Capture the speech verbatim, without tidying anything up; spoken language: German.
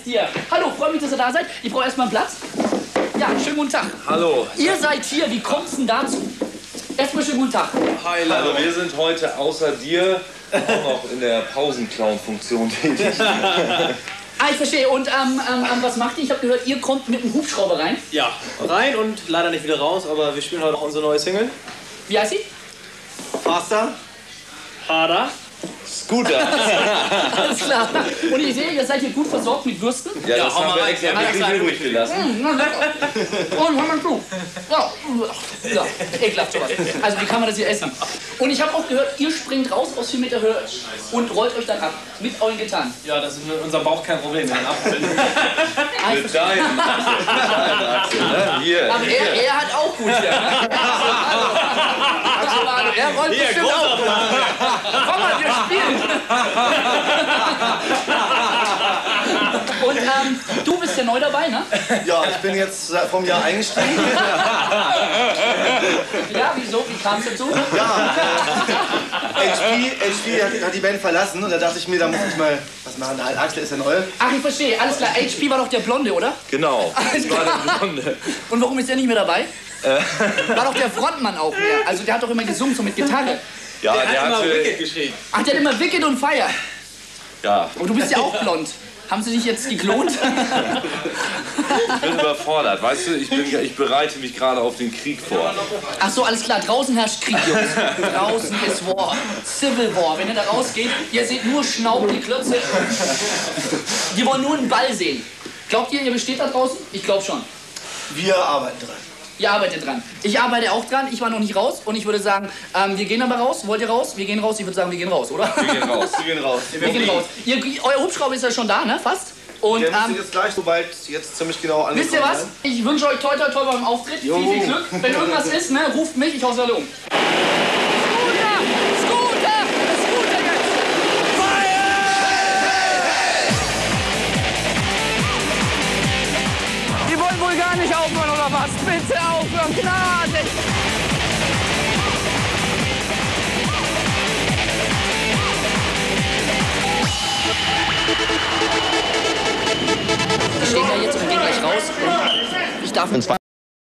ist hier. Hallo, freue mich, dass ihr da seid. Ich brauche erstmal einen Platz. Ja, schönen guten Tag. Hallo. Ihr seid hier, wie kommt's denn dazu? Erstmal schönen guten Tag. Hi, also wir sind heute außer dir auch noch in der Pausenclown-Funktion tätig. Ah, ich verstehe. Und ähm, ähm, was macht ihr? Ich habe gehört, ihr kommt mit einem Hubschrauber rein. Ja, rein und leider nicht wieder raus, aber wir spielen heute auch unsere neue Single. Wie heißt sie? Faster. Harder. Scooter. Alles klar. Und ich sehe, ihr seid hier gut versorgt mit Würsten. Ja, Ja, das hau haben mal wir rein. extra Ja, wirklich ja, übrig gelassen. Mm, na, lecker. Und hör mal zu. Ja, ja, ekelhaft sowas. Also wie kann man das hier essen? Und ich habe auch gehört, ihr springt raus aus vier Meter Höhe und rollt euch dann ab mit euren Gitarren. Ja, das ist mit unserem Bauch kein Problem. Wir abfüllen. Mit deinem Axel. Mit deinem Axel, ne? Hier. Aber er, er hat auch gut hier. Ne? Axel, also, er rollt Hier, bestimmt auch. Komm mal, wir spielen. Und ähm, du bist ja neu dabei, ne? Ja, ich bin jetzt seit vom Jahr eingestiegen. Ja, wieso? Wie kam es dazu? Ja, äh, H P, H P hat, hat die Band verlassen und da dachte ich mir, da muss ich mal was machen. Halt, Axel ist ja neu. Ach, ich verstehe. Alles klar. H P war doch der Blonde, oder? Genau. Alles Das war klar. der Blonde. Und warum ist der nicht mehr dabei? War doch der Frontmann auch mehr. Also der hat doch immer gesungen, so mit Gitarre. Ja, der, Der hat immer hatte... Wicked geschrieben. Ach, der hat immer Wicked und Fire. Ja, Und du bist ja auch blond. Haben sie dich jetzt geklont? ich bin überfordert. Weißt du, ich, bin, ich bereite mich gerade auf den Krieg vor. Ach so, alles klar. Draußen herrscht Krieg, Jungs. Draußen ist War. Civil War. Wenn ihr da rausgeht, ihr seht nur Schnaub, die Klötze. Die wollen nur einen Ball sehen. Glaubt ihr, ihr besteht da draußen? Ich glaube schon. Wir arbeiten dran. Ihr arbeitet dran. Ich arbeite auch dran. Ich war noch nicht raus. Und ich würde sagen, ähm, wir gehen aber raus. Wollt ihr raus? Wir gehen raus. Ich würde sagen, wir gehen raus, oder? Wir gehen raus. Wir gehen raus. Wir gehen raus. Ihr, euer Hubschrauber ist ja schon da, ne? Fast. Und Der müsste ähm, jetzt gleich, sobald jetzt ziemlich genau angekommen wisst ihr was? sein. Ich wünsche euch toi toi toi beim Auftritt. Jo. Viel, viel Glück. Wenn irgendwas ist, ne, ruft mich. Ich hau's alle um. Scooter! Scooter! Scooter jetzt! Die wollen wohl gar nicht aufhören, oder was? Bitte aufhören, Gnade! Wir stehen da jetzt und gehen gleich raus. Ich darf